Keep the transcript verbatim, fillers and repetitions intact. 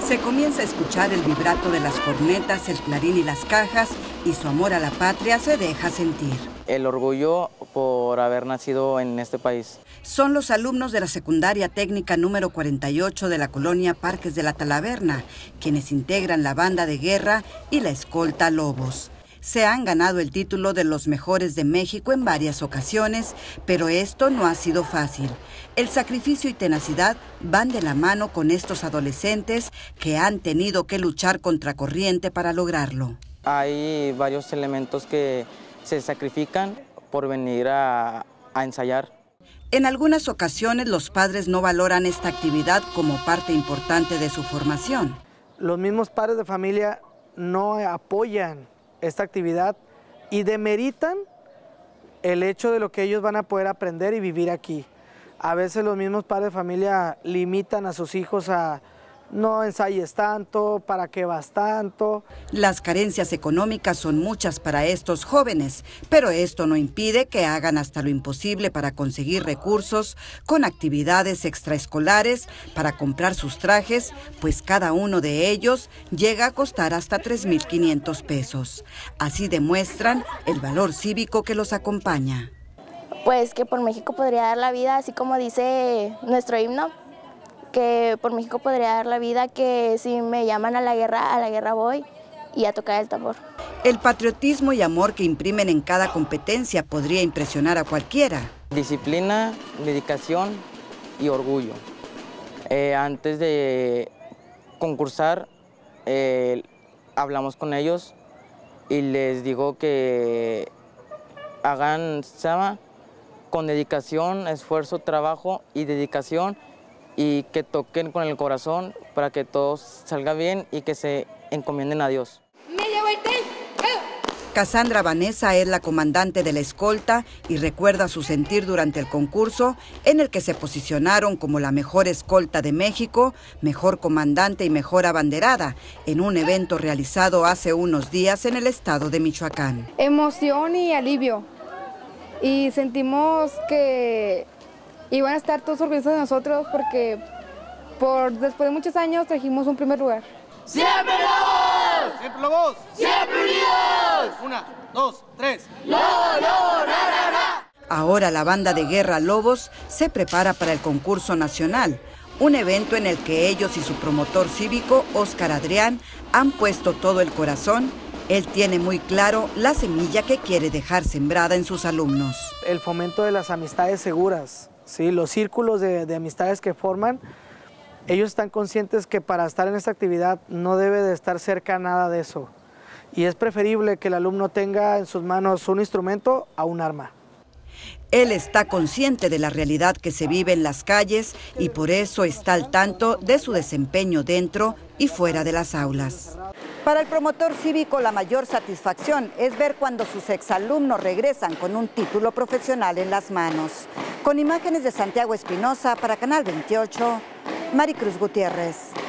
Se comienza a escuchar el vibrato de las cornetas, el clarín y las cajas, y su amor a la patria se deja sentir. El orgullo por haber nacido en este país. Son los alumnos de la secundaria técnica número cuarenta y ocho de la colonia Parques de la Talaverna, quienes integran la banda de guerra y la escolta Lobos. Se han ganado el título de los mejores de México en varias ocasiones, pero esto no ha sido fácil. El sacrificio y tenacidad van de la mano con estos adolescentes que han tenido que luchar contra corriente para lograrlo. Hay varios elementos que se sacrifican por venir a, a ensayar. En algunas ocasiones los padres no valoran esta actividad como parte importante de su formación. Los mismos padres de familia no apoyan esta actividad y demeritan el hecho de lo que ellos van a poder aprender y vivir aquí. A veces los mismos padres de familia limitan a sus hijos a no ensayes tanto, ¿para qué vas tanto? Las carencias económicas son muchas para estos jóvenes, pero esto no impide que hagan hasta lo imposible para conseguir recursos con actividades extraescolares para comprar sus trajes, pues cada uno de ellos llega a costar hasta tres mil quinientos pesos. Así demuestran el valor cívico que los acompaña. Pues que por México podría dar la vida, así como dice nuestro himno, que por México podría dar la vida, que si me llaman a la guerra, a la guerra voy y a tocar el tambor. El patriotismo y amor que imprimen en cada competencia podría impresionar a cualquiera. Disciplina, dedicación y orgullo. Eh, antes de concursar, eh, hablamos con ellos y les digo que hagan, se llama, con dedicación, esfuerzo, trabajo y dedicación, y que toquen con el corazón para que todo salga bien y que se encomienden a Dios. Cassandra Vanessa es la comandante de la escolta y recuerda su sentir durante el concurso en el que se posicionaron como la mejor escolta de México, mejor comandante y mejor abanderada en un evento realizado hace unos días en el estado de Michoacán. Emoción y alivio, y sentimos que iban a estar todos orgullosos de nosotros porque por después de muchos años trajimos un primer lugar. ¡Siempre Lobos! ¡Siempre Lobos! ¡Siempre unidos! Una, dos, tres. ¡Lobo, lobo, ra, ra, ra! Ahora la banda de guerra Lobos se prepara para el concurso nacional, un evento en el que ellos y su promotor cívico, Óscar Adrián, han puesto todo el corazón. Él tiene muy claro la semilla que quiere dejar sembrada en sus alumnos. El fomento de las amistades seguras, ¿sí? Los círculos de, de amistades que forman, ellos están conscientes que para estar en esta actividad no debe de estar cerca a nada de eso. Y es preferible que el alumno tenga en sus manos un instrumento a un arma. Él está consciente de la realidad que se vive en las calles y por eso está al tanto de su desempeño dentro y fuera de las aulas. Para el promotor cívico, la mayor satisfacción es ver cuando sus exalumnos regresan con un título profesional en las manos. Con imágenes de Santiago Espinosa para Canal veintiocho, Maricruz Gutiérrez.